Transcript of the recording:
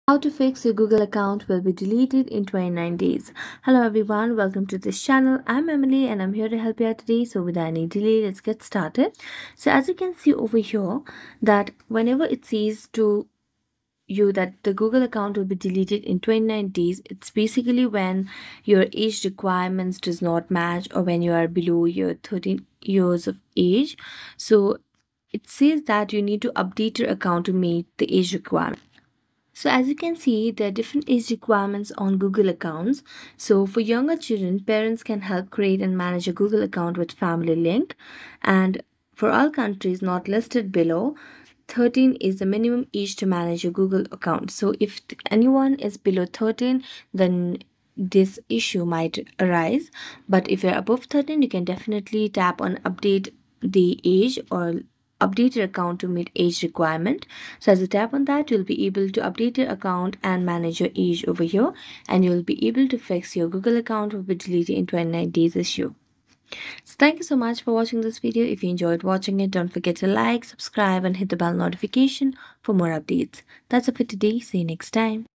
How to fix your Google account will be deleted in 29 days. Hello everyone, welcome to this channel. I'm Emily and I'm here to help you out today. So without any delay, let's get started. So as you can see over here, that whenever it says to you that the Google account will be deleted in 29 days, it's basically when your age requirements does not match or when you are below your 13 years of age. So it says that you need to update your account to meet the age requirement. So as you can see, there are different age requirements on Google accounts. So for younger children, parents can help create and manage a Google account with Family Link. And for all countries not listed below, 13 is the minimum age to manage a Google account. So if anyone is below 13, then this issue might arise. But if you're above 13, you can definitely tap on update the age or update your account to meet age requirement. So as you tap on that, you'll be able to update your account and manage your age over here, and you'll be able to fix your Google account will be deleted in 29 days issue. So thank you so much for watching this video. If you enjoyed watching it, don't forget to like, subscribe and hit the bell notification for more updates. That's it for today. See you next time.